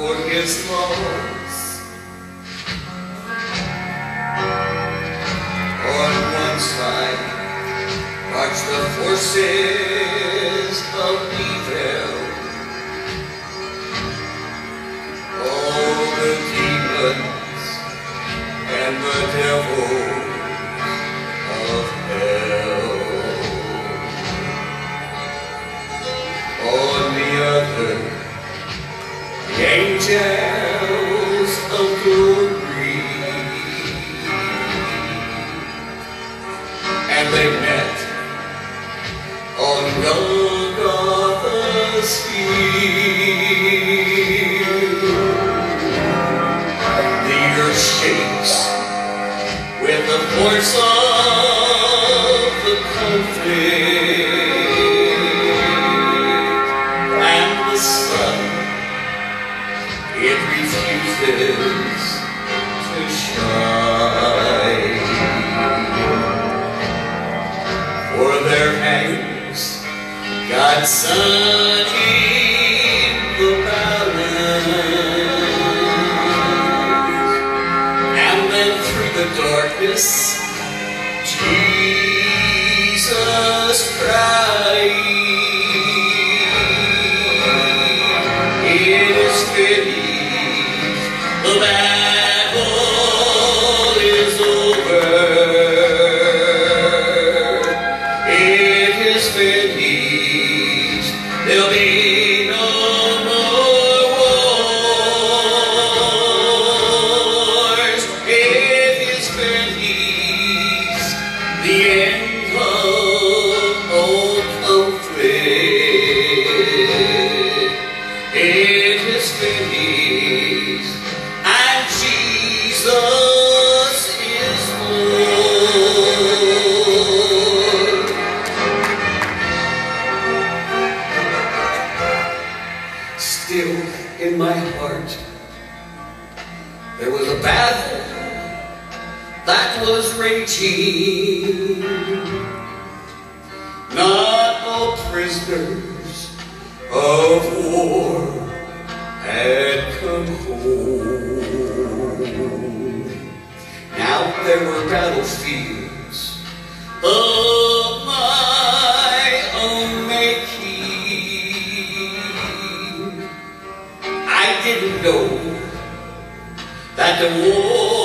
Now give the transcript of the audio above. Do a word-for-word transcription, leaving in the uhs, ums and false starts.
for his loss. On one side march the forces of evil, all the demons and the devils of hell. On the other, the angels of glory, and they met on Golgotha's field. The earth shakes with the force of the conflict, and the sun, it refuses to shine. For there hangs God's Son in the balance, and then through the darkness, Jesus Christ. It is finished, the battle is over. It is finished, there'll be no more wars. It is finished, the end of all conflict. It is finished, and Jesus is Lord. Still in my heart, there was a battle that was raging. Not all prisoners of war had come home. Now there were battlefields of my own making. I didn't know that the war